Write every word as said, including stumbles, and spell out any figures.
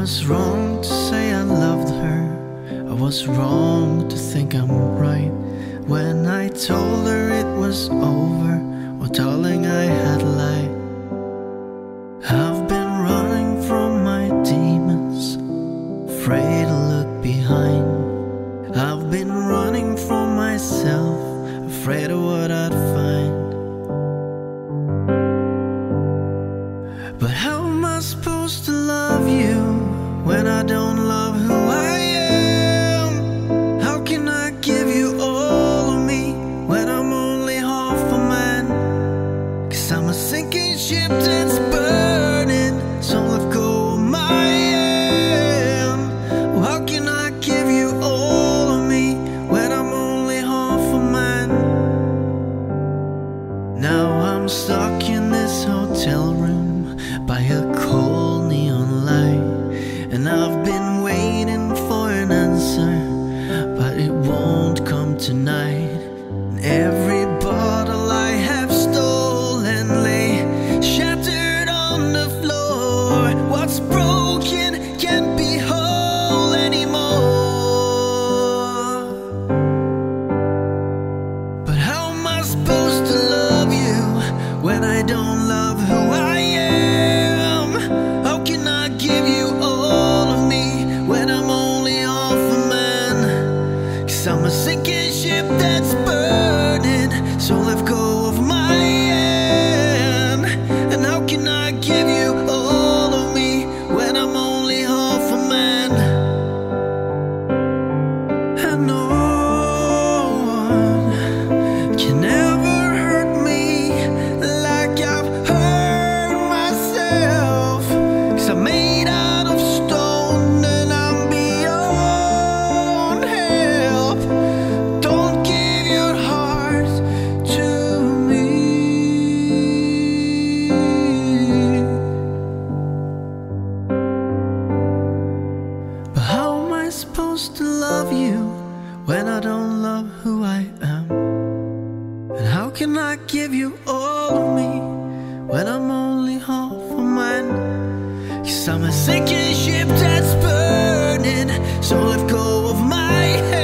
was wrong to say I loved her. I was wrong to think I'm right when I told her it was over. Oh darling, I had lied. I've been running from my demons, afraid to look behind. I've been running from myself, afraid of what I'd find. But how am I supposed to love you when I don't love who I am? How can I give you all of me when I'm only half a man? 'Cause I'm a sinking ship that's burning, so let go of my hand. Well, how can I give you all of me when I'm only half a man? Now I'm stuck in this hotel room by a cold neon light, and I've been waiting for an answer, but it won't come tonight. And every bottle I have stolen lay shattered on the floor. What's broken can't be whole anymore. But how am I supposed to love you when I don't love who I am? How can I give you all of me when I'm only half a man? 'Cause I'm a sinking ship that's burning, so let go of my hand. And how can I give you all of me when I'm only half a man? And no one can ever hurt me like I've hurt myself. 'Cause I'm made out of stone and I'm beyond help. Don't give your heart to me. But how am I supposed to love you when I don't love who I am? And how can I give you all of me when I'm only half a man? 'Cause I'm a sinking ship that's burning, so let go of my hand.